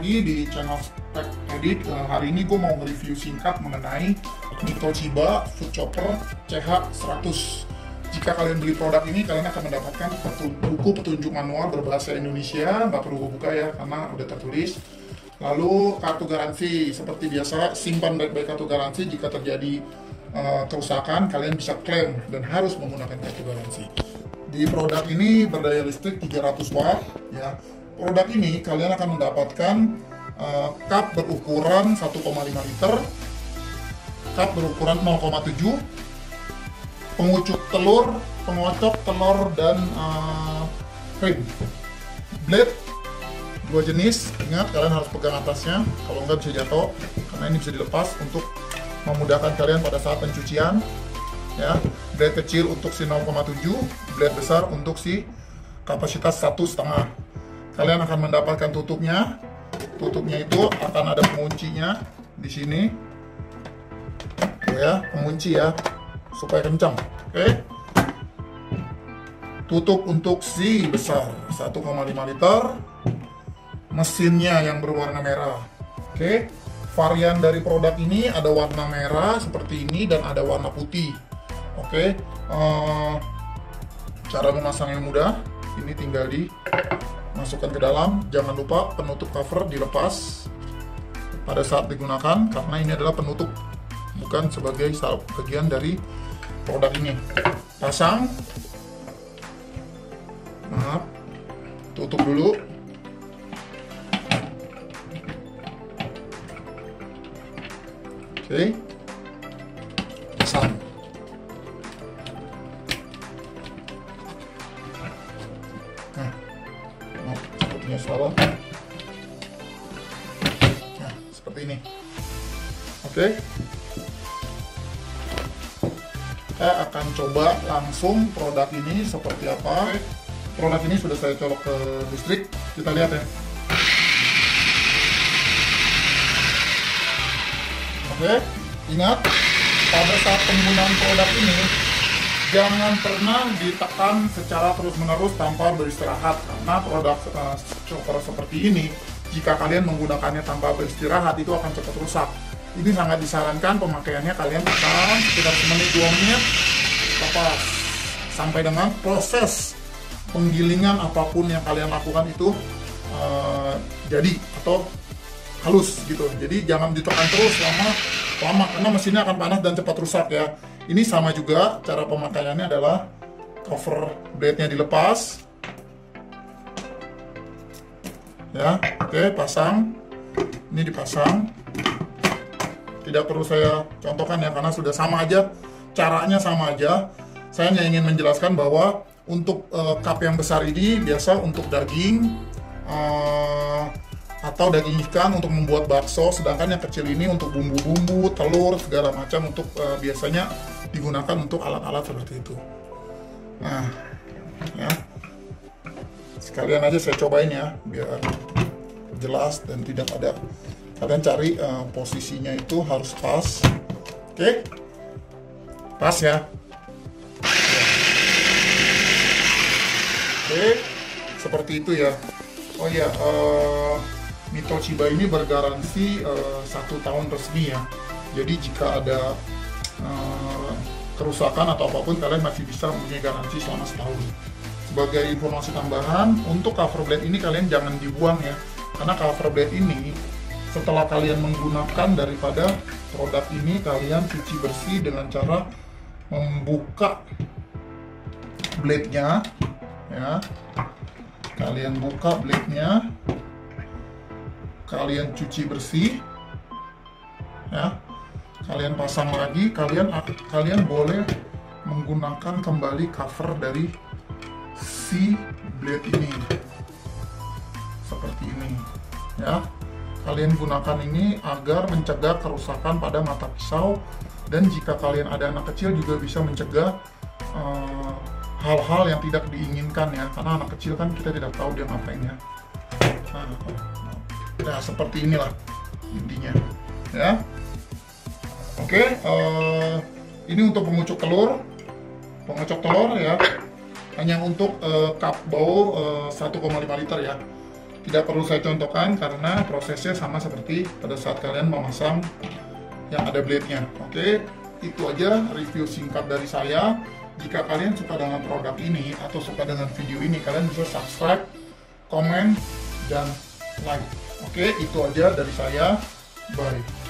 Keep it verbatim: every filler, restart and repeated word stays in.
lagi di channel Spec Edit. Uh, hari ini gue mau nge-review singkat mengenai Mito Chiba Food Chopper C H seratus. Jika kalian beli produk ini, kalian akan mendapatkan buku petunjuk manual berbahasa Indonesia. Nggak perlu gue buka ya, karena udah tertulis. Lalu kartu garansi, seperti biasa, simpan baik-baik kartu garansi. Jika terjadi uh, kerusakan, kalian bisa klaim dan harus menggunakan kartu garansi. Di produk ini berdaya listrik tiga ratus watt ya. Produk ini kalian akan mendapatkan uh, cup berukuran satu koma lima liter, cup berukuran nol koma tujuh, pengucuk telur, pengocok telur, dan uh, krim. Blade dua jenis, ingat kalian harus pegang atasnya, kalau nggak bisa jatuh, karena ini bisa dilepas untuk memudahkan kalian pada saat pencucian. Ya, blade kecil untuk si nol koma tujuh, blade besar untuk si kapasitas satu setengah. Kalian akan mendapatkan tutupnya. Tutupnya itu akan ada penguncinya di sini. Tuh ya, pengunci ya, supaya kencang. Oke. Tutup untuk si besar satu koma lima liter. Mesinnya yang berwarna merah. Oke. Varian dari produk ini ada warna merah seperti ini dan ada warna putih. Oke. Uh, cara memasangnya mudah. Ini tinggal di masukkan ke dalam. Jangan lupa penutup cover dilepas pada saat digunakan, karena ini adalah penutup, bukan sebagai bagian dari produk ini. Pasang, maaf, tutup dulu. Oke, pasang. Nah, salah. Nah, seperti ini. Oke. Saya akan coba langsung produk ini seperti apa. Produk ini sudah saya colok ke listrik. Kita lihat ya. Oke. Ingat, pada saat penggunaan produk ini, jangan pernah ditekan secara terus-menerus tanpa beristirahat, karena produk uh, chopper seperti ini, jika kalian menggunakannya tanpa beristirahat, itu akan cepat rusak. Ini sangat disarankan pemakaiannya kalian tekan sekitar semenit dua menit, lepas, sampai dengan proses penggilingan apapun yang kalian lakukan itu uh, jadi atau halus gitu. Jadi jangan ditekan terus lama lama karena mesinnya akan panas dan cepat rusak ya. Ini sama juga, cara pemakaiannya adalah cover blade-nya dilepas. Ya, oke, pasang. Ini dipasang. Tidak perlu saya contohkan ya, karena sudah sama aja, caranya sama aja. Saya hanya ingin menjelaskan bahwa untuk uh, cup yang besar ini biasa untuk daging uh, atau daging ikan untuk membuat bakso, sedangkan yang kecil ini untuk bumbu-bumbu, telur, segala macam, untuk uh, biasanya digunakan untuk alat-alat seperti itu. Nah, ya, sekalian aja saya cobain ya, biar jelas dan tidak ada. Kalian cari uh, posisinya itu harus pas. Oke, pas ya. Oke, seperti itu ya. Oh ya, uh, Mito Chiba ini bergaransi uh, satu tahun resmi ya. Jadi jika ada uh, kerusakan atau apapun, kalian masih bisa mempunyai garansi selama setahun. Sebagai informasi tambahan, untuk cover blade ini kalian jangan dibuang ya, karena cover blade ini setelah kalian menggunakan daripada produk ini, kalian cuci bersih dengan cara membuka blade-nya ya. Kalian buka blade-nya, kalian cuci bersih ya, kalian pasang lagi, kalian kalian boleh menggunakan kembali cover dari si blade ini seperti ini ya. Kalian gunakan ini agar mencegah kerusakan pada mata pisau, dan jika kalian ada anak kecil juga bisa mencegah uh, hal-hal yang tidak diinginkan ya, karena anak kecil kan kita tidak tahu dia ngapain ya. Nah, nah seperti inilah intinya ya. Oke, uh, ini untuk pengucuk telur, pengocok telur ya, hanya untuk uh, cup bowl uh, satu koma lima liter ya. Tidak perlu saya contohkan karena prosesnya sama seperti pada saat kalian memasang yang ada blade-nya. Oke, itu aja review singkat dari saya. Jika kalian suka dengan produk ini atau suka dengan video ini, kalian bisa subscribe, komen, dan like. Oke, itu aja dari saya. Bye.